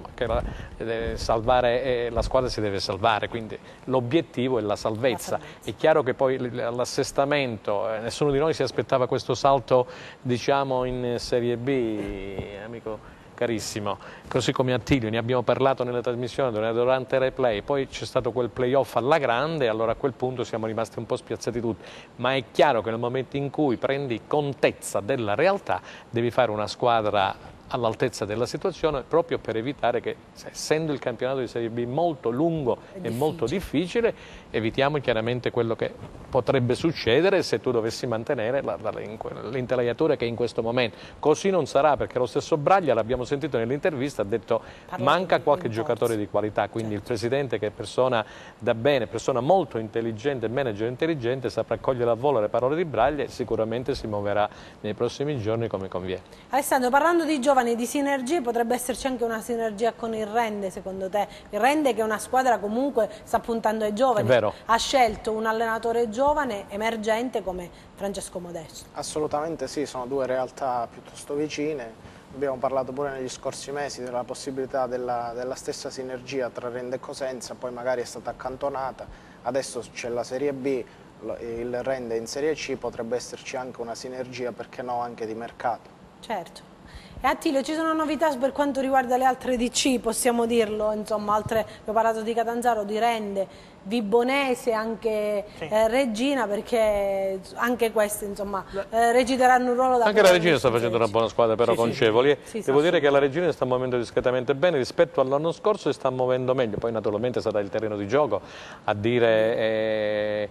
salvare la squadra, si deve salvare, quindi l'obiettivo è la salvezza. È chiaro che poi l'assestamento, nessuno di noi si aspettava questo salto, diciamo, in Serie B, amico carissimo, così come Attilio, ne abbiamo parlato nella trasmissione durante il replay, poi c'è stato quel playoff alla grande, allora a quel punto siamo rimasti un po' spiazzati tutti, ma è chiaro che nel momento in cui prendi contezza della realtà devi fare una squadra all'altezza della situazione, proprio per evitare che, essendo il campionato di Serie B molto lungo e molto difficile, evitiamo chiaramente quello che potrebbe succedere se tu dovessi mantenere l'intelaiatura che è in questo momento. Così non sarà, perché lo stesso Braglia, l'abbiamo sentito nell'intervista, ha detto manca qualche giocatore di qualità, quindi il presidente, che è persona da bene, persona molto intelligente, manager intelligente, saprà cogliere a volo le parole di Braglia e sicuramente si muoverà nei prossimi giorni come conviene. Alessandro, parlando di giovani e di sinergie, potrebbe esserci anche una sinergia con il Rende, secondo te? Il Rende, che è una squadra comunque sta puntando ai giovani, ha scelto un allenatore giovane, emergente, come Francesco Modesto. Assolutamente sì, sono due realtà piuttosto vicine. Abbiamo parlato pure negli scorsi mesi della possibilità della stessa sinergia tra Rende e Cosenza, poi magari è stata accantonata, adesso c'è la Serie B, il Rende in Serie C, potrebbe esserci anche una sinergia, perché no, anche di mercato. Certo. E Attilio, ci sono novità per quanto riguarda le altre DC, possiamo dirlo, insomma, abbiamo parlato di Catanzaro, di Rende, Vibonese, anche Regina, perché anche queste, insomma, reciteranno un ruolo da... Anche la Regina sta facendo una buona squadra, però concevoli. Devo dire che la Regina sta muovendo discretamente bene rispetto all'anno scorso, e sta muovendo meglio. Poi naturalmente sarà il terreno di gioco a dire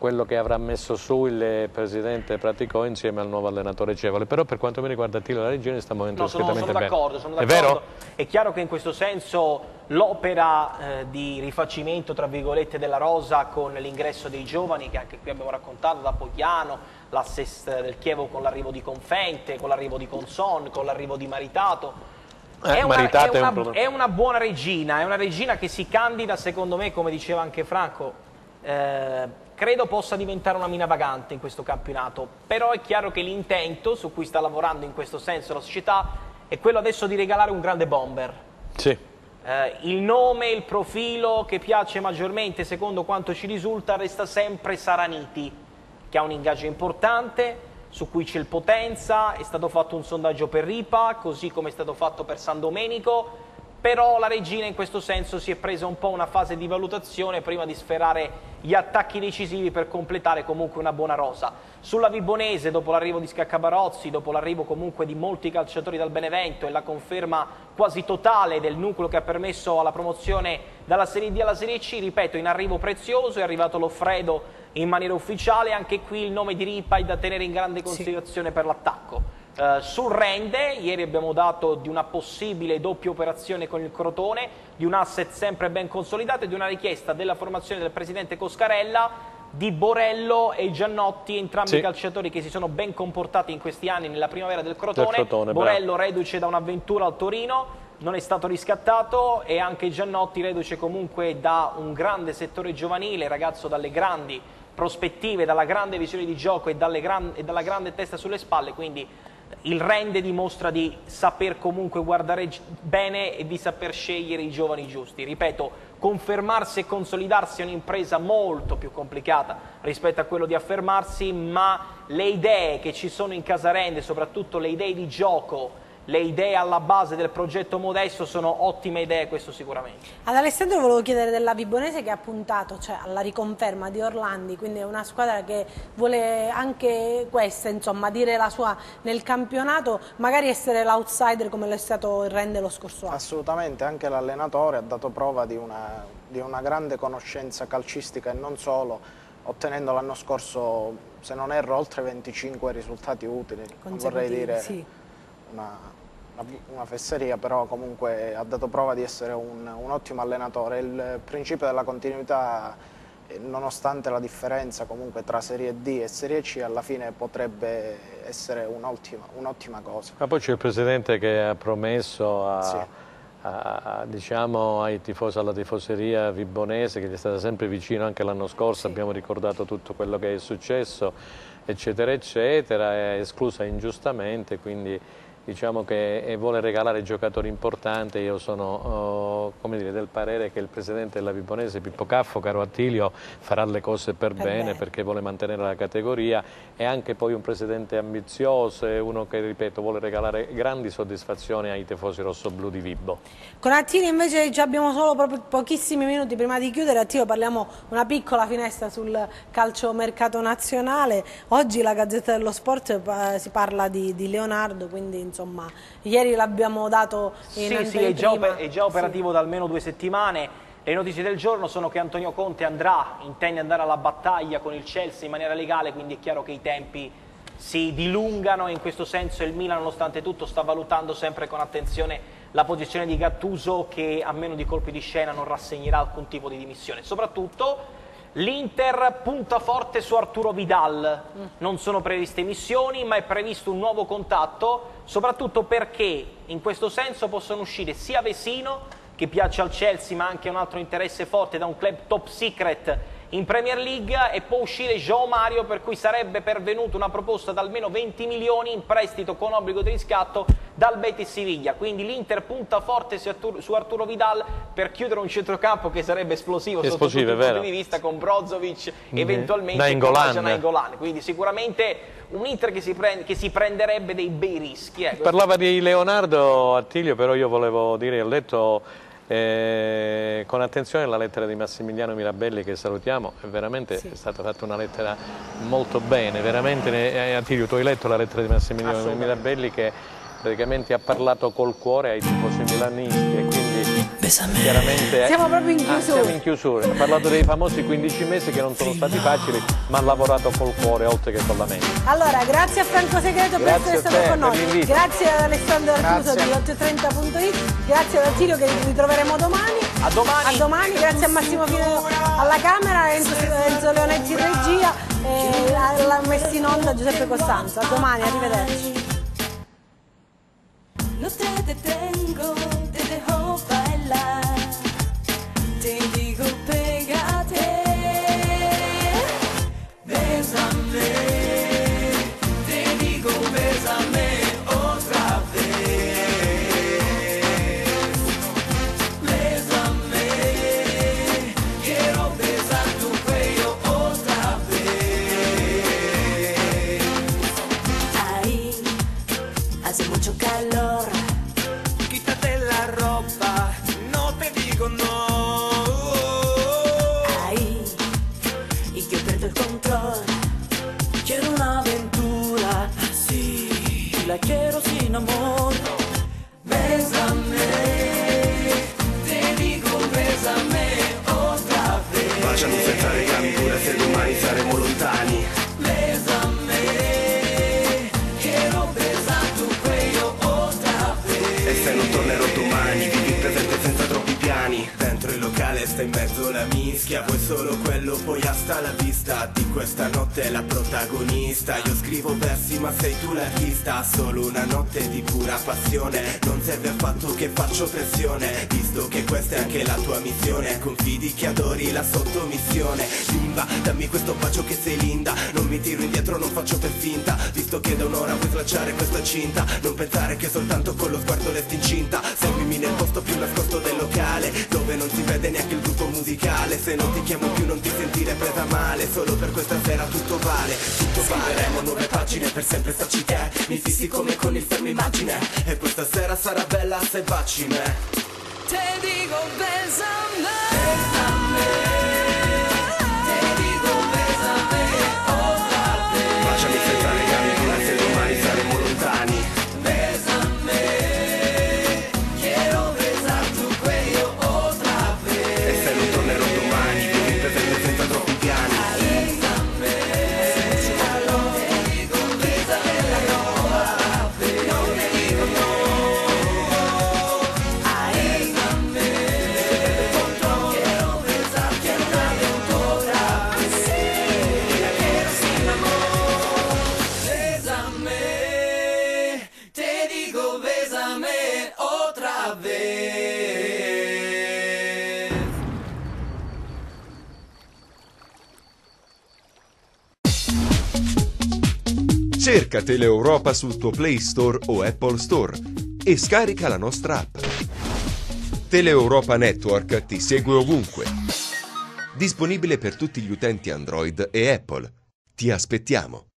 quello che avrà messo su il presidente Praticò insieme al nuovo allenatore Cevole. Però per quanto mi riguarda Attilio, la Regina sta muovendo discretamente bene. Sono d'accordo. È vero? È chiaro che in questo senso l'opera di rifacimento, tra virgolette, della rosa con l'ingresso dei giovani, che anche qui abbiamo raccontato, da Pogliano, l'assist del Chievo con l'arrivo di Confente, con l'arrivo di Conson, con l'arrivo di Maritato. È una buona regina, è una regina che si candida, secondo me, come diceva anche Franco, credo possa diventare una mina vagante in questo campionato, però è chiaro che l'intento su cui sta lavorando in questo senso la società è quello adesso di regalare un grande bomber. Sì. Il nome, il profilo che piace maggiormente, secondo quanto ci risulta, resta sempre Saraniti, che ha un ingaggio importante, su cui c'è il Potenza. È stato fatto un sondaggio per Ripa, così come è stato fatto per San Domenico, però la Regina in questo senso si è presa un po' una fase di valutazione prima di sferrare gli attacchi decisivi per completare comunque una buona rosa. Sulla Vibonese, dopo l'arrivo di Scaccabarozzi, dopo l'arrivo comunque di molti calciatori dal Benevento e la conferma quasi totale del nucleo che ha permesso alla promozione dalla Serie D alla Serie C, ripeto, in arrivo prezioso, è arrivato Loffredo in maniera ufficiale, anche qui il nome di Ripa è da tenere in grande considerazione per l'attacco. Sul Rende, ieri abbiamo dato di una possibile doppia operazione con il Crotone, di un asset sempre ben consolidato e di una richiesta della formazione del presidente Coscarella, di Borello e Giannotti, entrambi calciatori che si sono ben comportati in questi anni nella primavera del Crotone. Borello reduce da un'avventura al Torino, non è stato riscattato, e anche Giannotti reduce comunque da un grande settore giovanile, ragazzo dalle grandi prospettive, dalla grande visione di gioco e dalla grande testa sulle spalle, quindi il Rende dimostra di saper comunque guardare bene e di saper scegliere i giovani giusti. Ripeto, confermarsi e consolidarsi è un'impresa molto più complicata rispetto a quello di affermarsi, ma le idee che ci sono in casa Rende, soprattutto le idee di gioco, le idee alla base del progetto Modesto, sono ottime idee, questo sicuramente. Ad Alessandro volevo chiedere della Vibonese, che ha puntato alla riconferma di Orlandi, quindi è una squadra che vuole anche questa, insomma, dire la sua nel campionato, magari essere l'outsider come lo è stato il Rende lo scorso anno. Assolutamente, anche l'allenatore ha dato prova di una grande conoscenza calcistica e non solo, ottenendo l'anno scorso, se non erro, oltre 25 risultati utili, non vorrei dire una fesseria, però comunque ha dato prova di essere un ottimo allenatore. Il principio della continuità, nonostante la differenza comunque tra Serie D e Serie C, alla fine potrebbe essere un'ottima cosa. Ma poi c'è il presidente che ha promesso diciamo, ai tifosi, alla tifoseria vibonese, che gli è stata sempre vicino anche l'anno scorso, abbiamo ricordato tutto quello che è successo, eccetera eccetera, è esclusa ingiustamente, quindi diciamo che vuole regalare giocatori importanti. Io sono come dire, del parere che il presidente della Vibonese, Pippo Caffo, caro Attilio, farà le cose per bene, perché vuole mantenere la categoria, è anche poi un presidente ambizioso, è uno che, ripeto, vuole regalare grandi soddisfazioni ai tifosi rossoblù di Vibo. Con Attilio invece già abbiamo solo proprio pochissimi minuti prima di chiudere. Attilio, parliamo una piccola finestra sul calciomercato nazionale. Oggi la Gazzetta dello Sport si parla di Leonardo, quindi insomma, ieri l'abbiamo dato in anteprima. È già operativo da almeno 2 settimane. Le notizie del giorno sono che Antonio Conte intende andare alla battaglia con il Chelsea in maniera legale, quindi è chiaro che i tempi si dilungano, e in questo senso il Milan, nonostante tutto, sta valutando sempre con attenzione la posizione di Gattuso, che a meno di colpi di scena non rassegnerà alcun tipo di dimissione. Soprattutto l'Inter punta forte su Arturo Vidal, non sono previste missioni, ma è previsto un nuovo contatto, soprattutto perché in questo senso possono uscire sia Vesino, che piace al Chelsea ma anche un altro interesse forte da un club top secret in Premier League, e può uscire João Mario, per cui sarebbe pervenuta una proposta da almeno 20 milioni in prestito con obbligo di riscatto dal Betis Siviglia. Quindi l'Inter punta forte su Arturo Vidal per chiudere un centrocampo che sarebbe esplosivo sotto tutti i punti di vista, con Brozovic, eventualmente con Nainggolan. Quindi sicuramente un Inter che si prenderebbe dei bei rischi. Parlava di Leonardo, Attilio, però io volevo dire, ho letto con attenzione la lettera di Massimiliano Mirabelli, che salutiamo, veramente è stata fatta una lettera molto bene, veramente. Attilio, tu hai letto la lettera di Massimiliano Mirabelli, che praticamente ha parlato col cuore ai tifosi milanisti, e quindi chiaramente siamo proprio in chiusura. Siamo in chiusura. Ha parlato dei famosi 15 mesi che non sono stati facili, ma ha lavorato col cuore oltre che con la mente. Allora, grazie a Franco Segreto per essere stato con noi, grazie ad Alessandro Artuso di 830.it, grazie ad Attilio che ritroveremo domani. A domani, grazie a Massimo Fino alla Camera, Enzo Leonetti in regia e alla messa in onda Giuseppe Costanzo. A domani, arrivederci. No te detengo, te dejo bailar, te digo pégate, bésame, te digo bésame otra vez, bésame, quiero besar tu cuello otra vez, ahí hace mucho calor. Quítate la ropa, no te digo no. Ahí, y yo pierdo el control. Quiero una aventura así, y la quiero sin amor. Bésame, te digo bésame otra vez. Baciami senza legami pure se domani saremo lontani. Bésame, quiero besar tu cuello otra vez. E se non tornerò domani, vivi il presente senza troppi piani. Dentro il locale sta in mezzo la mischia, vuoi solo quello, poi hasta la vista. Di questa notte la protagonista. Io scrivo versi ma sei tu l'artista. Solo una notte di pura passione, non serve affatto che faccio pressione, visto che questa è anche la tua missione. Confidi che adori la sottomissione. Bimba, dammi questo bacio che sei linda. Non mi tiro indietro, non faccio per finta, visto che da un'ora vuoi slacciare questa cinta. Non pensare che soltanto con lo sguardo resti incinta. Seguimi nel posto più nascosto del locale, dove non si vede neanche il gruppo musicale. Se non ti chiamo più non ti sentire presa male, solo per questa sera tutto vale. Tutto scriveremo nuove pagine, per sempre starci te. Mi fissi come con il fermo immagine, e questa sera sarà bella se baci me. Te digo bésame, bésame, te digo bésame otra vez. Baciami senza legami pure se domani saremo lontani. Bésame, quiero besar tu cuello otra vez. E se non tornerò domani, vivi il presente senza troppi piani. Bésame, te digo bésame otra vez. No te digo no. Bésame, quiero besarte una aventura así, la quiero sin amor. Bésame, te digo bésame otra vez. Cerca Teleeuropa sul tuo Play Store o Apple Store e scarica la nostra app. Teleeuropa Network ti segue ovunque. Disponibile per tutti gli utenti Android e Apple. Ti aspettiamo!